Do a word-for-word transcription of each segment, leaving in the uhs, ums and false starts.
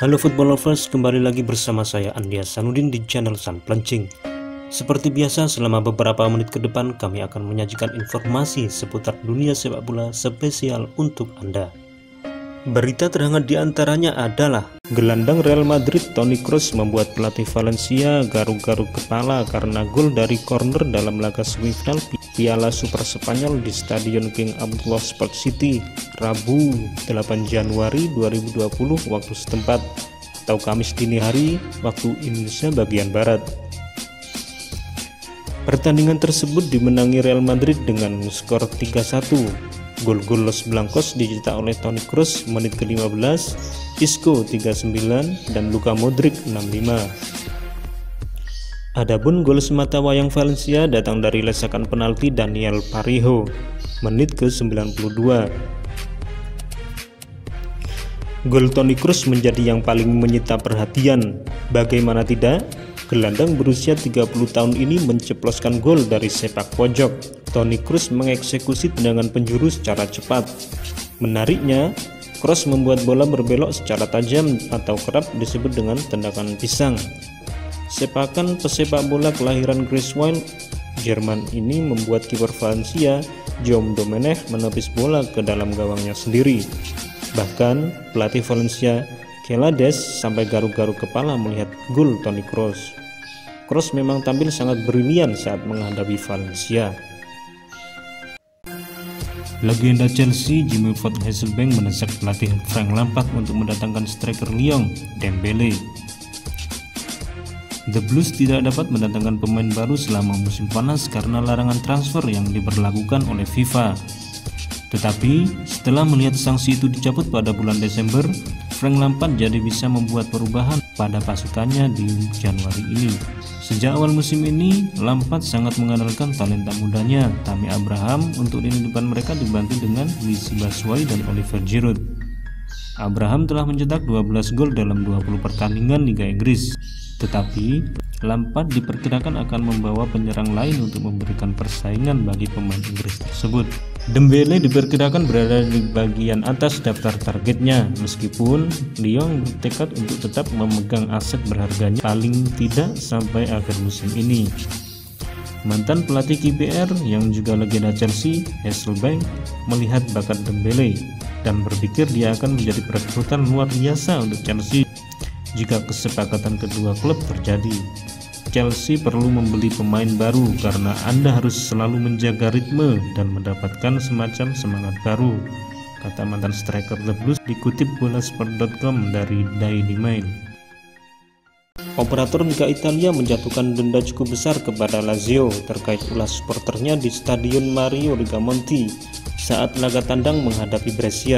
Halo football lovers, kembali lagi bersama saya Andi Hasanuddin di channel San Plencing. Seperti biasa, selama beberapa menit ke depan kami akan menyajikan informasi seputar dunia sepak bola spesial untuk Anda. Berita terhangat diantaranya adalah gelandang Real Madrid Toni Kroos membuat pelatih Valencia garuk-garuk kepala karena gol dari corner dalam laga semifinal Piala Super Spanyol di Stadion King Abdullah Sport City Rabu delapan Januari dua ribu dua puluh waktu setempat atau Kamis dini hari waktu Indonesia bagian Barat. Pertandingan tersebut dimenangi Real Madrid dengan skor tiga satu. Gol-gol Los Blancos dicetak oleh Toni Kroos menit ke lima belas, Isco tiga puluh sembilan, dan Luka Modric enam puluh lima. Adapun gol semata wayang Valencia datang dari lesakan penalti Daniel Parejo menit ke sembilan puluh dua. Gol Toni Kroos menjadi yang paling menyita perhatian. Bagaimana tidak? Gelandang berusia tiga puluh tahun ini menceploskan gol dari sepak pojok. Toni Kroos mengeksekusi tendangan penjuru secara cepat. Menariknya, Kroos membuat bola berbelok secara tajam atau kerap disebut dengan tendangan pisang. Sepakan pesepak bola kelahiran Greifswald, Jerman ini membuat kiper Valencia, Jaume Domenech, menepis bola ke dalam gawangnya sendiri. Bahkan, pelatih Valencia, Kelades, sampai garuk-garuk kepala melihat gol Toni Kroos. Kroos memang tampil sangat brilian saat menghadapi Valencia. Legenda Chelsea Jimmy Van Hesselbank mendesak pelatih Frank Lampard untuk mendatangkan striker Lyon, Dembele. The Blues tidak dapat mendatangkan pemain baru selama musim panas karena larangan transfer yang diberlakukan oleh FIFA. Tetapi setelah melihat sanksi itu dicabut pada bulan Desember, Frank Lampard jadi bisa membuat perubahan pada pasukannya di Januari ini. Sejak awal musim ini, Lampard sangat mengandalkan talenta mudanya Tammy Abraham untuk lini depan mereka dibantu dengan Michy Batshuayi dan Oliver Giroud. Abraham telah mencetak dua belas gol dalam dua puluh pertandingan Liga Inggris. Tetapi Lampard diperkirakan akan membawa penyerang lain untuk memberikan persaingan bagi pemain Inggris tersebut. Dembele diperkirakan berada di bagian atas daftar targetnya, meskipun Lyon bertekad untuk tetap memegang aset berharganya paling tidak sampai akhir musim ini. Mantan pelatih K P R yang juga legenda Chelsea, Hesselbank, melihat bakat Dembele dan berpikir dia akan menjadi perekrutan luar biasa untuk Chelsea jika kesepakatan kedua klub terjadi. Chelsea perlu membeli pemain baru karena Anda harus selalu menjaga ritme dan mendapatkan semacam semangat baru, kata mantan striker The Blues dikutip bola sport dot com dari Daily Mail. Operator Liga Italia menjatuhkan denda cukup besar kepada Lazio terkait ulah supporternya di Stadion Mario Rigamonti saat laga tandang menghadapi Brescia.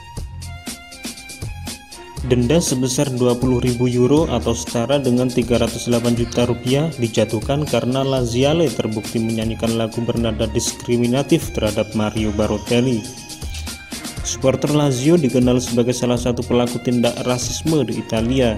Denda sebesar dua puluh ribu euro atau setara dengan tiga ratus delapan juta rupiah dijatuhkan karena Laziale terbukti menyanyikan lagu bernada diskriminatif terhadap Mario Balotelli. Supporter Lazio dikenal sebagai salah satu pelaku tindak rasisme di Italia.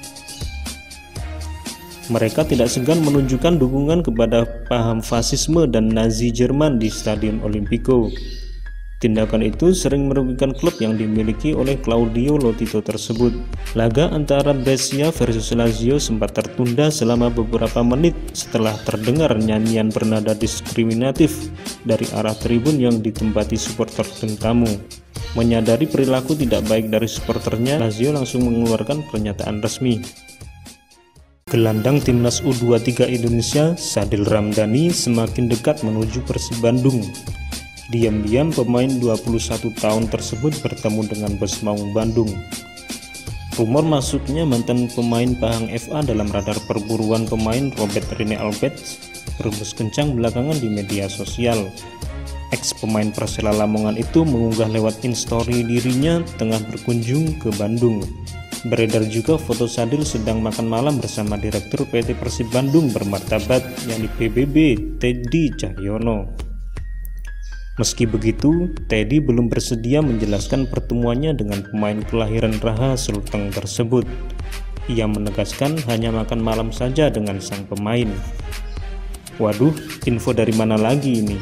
Mereka tidak segan menunjukkan dukungan kepada paham fasisme dan Nazi Jerman di Stadion Olimpico. Tindakan itu sering merugikan klub yang dimiliki oleh Claudio Lotito tersebut. Laga antara Brescia versus Lazio sempat tertunda selama beberapa menit setelah terdengar nyanyian bernada diskriminatif dari arah tribun yang ditempati supporter tim tamu. Menyadari perilaku tidak baik dari supporternya, Lazio langsung mengeluarkan pernyataan resmi. Gelandang timnas U dua puluh tiga Indonesia, Sadil Ramdhani, semakin dekat menuju Persib Bandung. Diam-diam pemain dua puluh satu tahun tersebut bertemu dengan bos Maung Bandung. Rumor masuknya mantan pemain Pahang F A dalam radar perburuan pemain Robert Rene Alberts berhembus kencang belakangan di media sosial. Ex pemain Persela Lamongan itu mengunggah lewat Instastory dirinya tengah berkunjung ke Bandung. Beredar juga foto Sadil sedang makan malam bersama Direktur P T Persib Bandung bermartabat yakni P B B Teddy Cahyono. Meski begitu, Teddy belum bersedia menjelaskan pertemuannya dengan pemain kelahiran Raha Sulteng tersebut. Ia menegaskan hanya makan malam saja dengan sang pemain. Waduh, info dari mana lagi ini?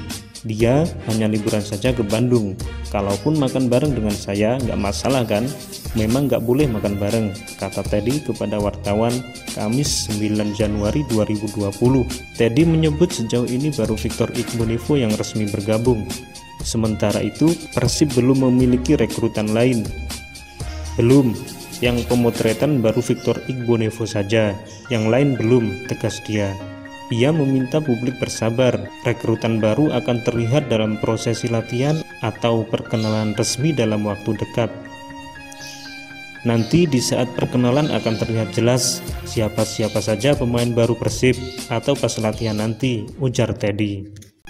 Dia hanya liburan saja ke Bandung. Kalaupun makan bareng dengan saya nggak masalah kan? Memang nggak boleh makan bareng, kata Teddy kepada wartawan Kamis sembilan Januari dua ribu dua puluh. Teddy menyebut sejauh ini baru Victor Igbonivo yang resmi bergabung. Sementara itu Persib belum memiliki rekrutan lain. Belum, yang pemotretan baru Victor Igbonivo saja, yang lain belum, tegas dia. Ia meminta publik bersabar, rekrutan baru akan terlihat dalam prosesi latihan atau perkenalan resmi dalam waktu dekat. Nanti di saat perkenalan akan terlihat jelas siapa-siapa saja pemain baru Persib atau pas latihan nanti, ujar Teddy.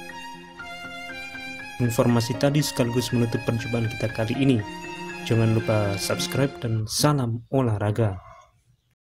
Informasi tadi sekaligus menutup perjumpaan kita kali ini. Jangan lupa subscribe dan salam olahraga.